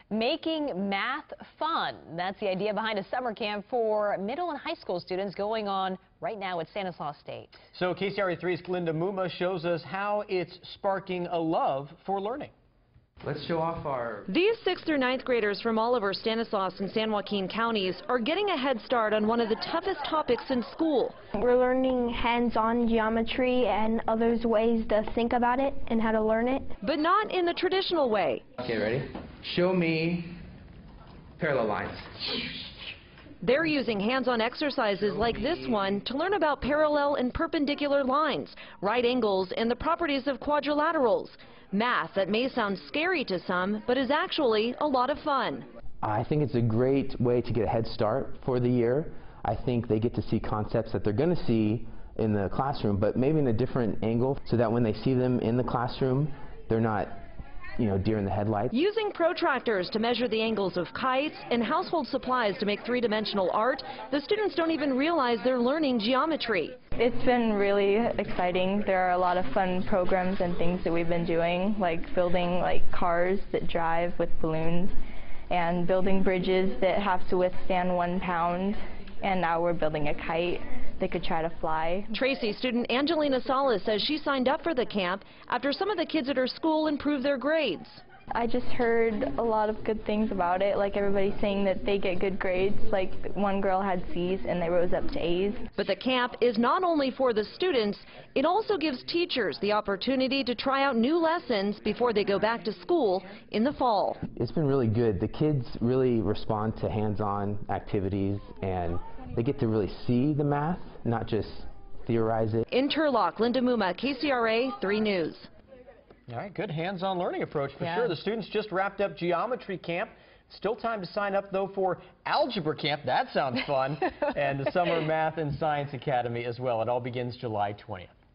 Making math fun. That's the idea behind a summer camp for middle and high school students going on right now at Stanislaus State. So KCRA3's Glinda Muma shows us how it's sparking a love for learning. Let's show off our... These 6th through 9th graders from all over Stanislaus and San Joaquin counties are getting a head start on one of the toughest topics in school. We're learning hands-on geometry and others ways to think about it and how to learn it. But not in the traditional way. Okay, ready? Show me parallel lines. They're using hands-on exercises like this one to learn about parallel and perpendicular lines, right angles, and the properties of quadrilaterals. Math that may sound scary to some, but is actually a lot of fun. I think it's a great way to get a head start for the year. I think they get to see concepts that they're going to see in the classroom, but maybe in a different angle, so that when they see them in the classroom, they're not, deer in the headlights. Using protractors to measure the angles of kites and household supplies to make three-dimensional art, the students don't even realize they're learning geometry. It's been really exciting. There are a lot of fun programs and things that we've been doing, like building cars that drive with balloons and building bridges that have to withstand 1 pound. And now we're building a kite that could try to fly. Tracy student Angelina Salas says she signed up for the camp after some of the kids at her school improved their grades. I just heard a lot of good things about it, like everybody saying that they get good grades. Like one girl had C's and they rose up to A's. But the camp is not only for the students, it also gives teachers the opportunity to try out new lessons before they go back to school in the fall. It's been really good. The kids really respond to hands-on activities, and they get to really see the math, not just theorize it. In Turlock, Linda Muma, KCRA 3 News. All right, good hands-on learning approach for sure. The students just wrapped up geometry camp. Still time to sign up, though, for algebra camp. That sounds fun. And the Summer Math and Science Academy as well. It all begins July 20th.